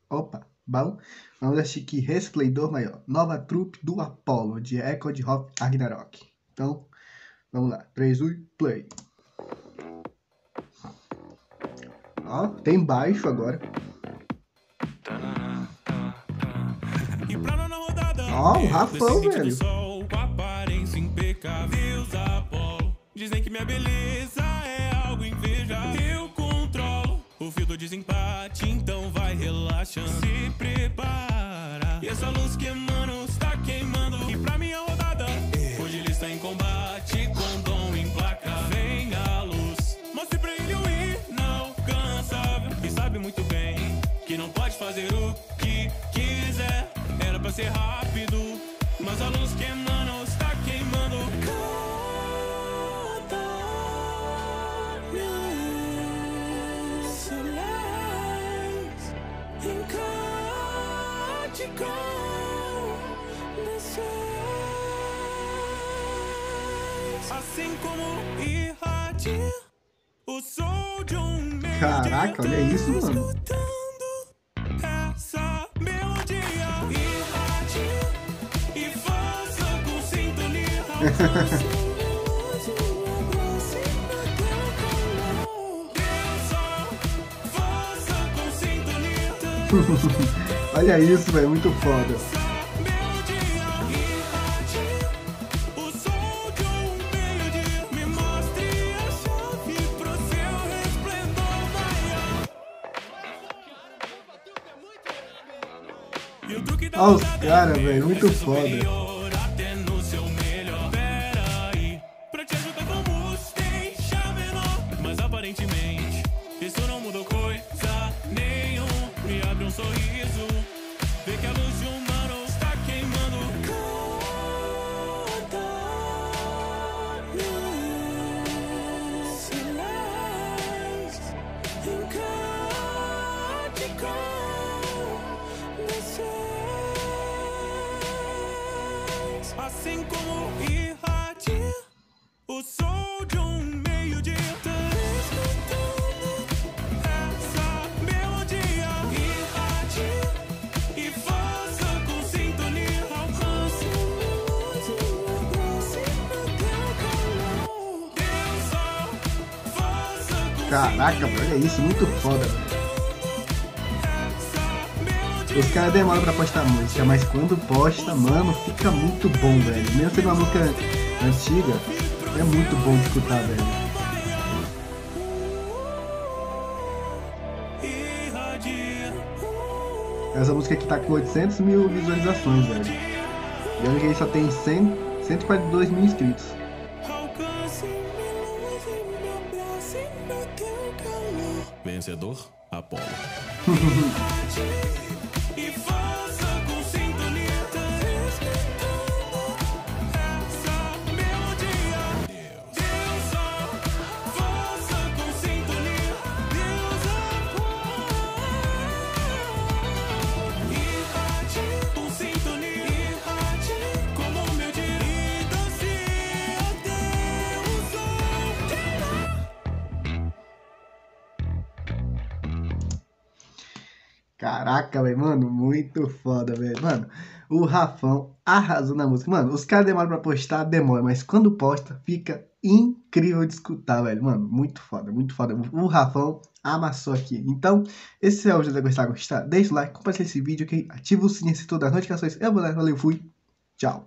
Opa, bom. Vamos assistir aqui Resplendor Maior. Nova trupe do Apollo, de Echo de Hoth Ragnarok. Então, vamos lá. 3, 1, play. Ó, tem baixo agora. Ó, o Rafão, velho. Dizem que minha beleza é algo invejável. Eu controlo o fio do desempate, então vai relaxando. Se prepara. E essa luz que emana está queimando. E pra minha rodada, hoje ele está em combate com dom implacável. Vem a luz, mostre pra ele o inalcançável. E sabe muito bem que não pode fazer o que quiser. Era pra ser rápido, mas a luz que emana está queimando. Assim como irradia o sol de meio. Caraca, olha isso, mano. Essa melodia irradia e faça com sintonia. Faça com sintonia. Olha isso, velho, muito foda. Olha os caras, velho, muito foda. Pra te ajudar como deixa menor. Mas aparentemente isso não mudou coisa nenhuma. Me abre um sorriso, vê que a luz de um mano está queimando. Assim como irradia o sol de meio-dia. Essa melodia irradia e faça com sintonia. Alcance Deus só faça com Caraca, olha isso, muito foda, velho. Os caras demoram pra postar música, mas quando posta, mano, fica muito bom, velho. Mesmo sendo uma música antiga, é muito bom de escutar, velho. Essa música aqui tá com 800 mil visualizações, velho. E olha que ele só tem 142 mil inscritos. Vencedor, Apollo. Caraca, velho, mano, muito foda, velho. Mano, o Rafão arrasou na música. Mano, os caras demoram pra postar, demora, mas quando posta, fica incrível de escutar, velho. Mano, muito foda, muito foda. O Rafão amassou aqui. Então, esse é o vídeo, se você gostar, deixa o like, compartilha esse vídeo aqui, ativa o sininho, se todas as notificações. Eu vou lá, valeu, fui, tchau.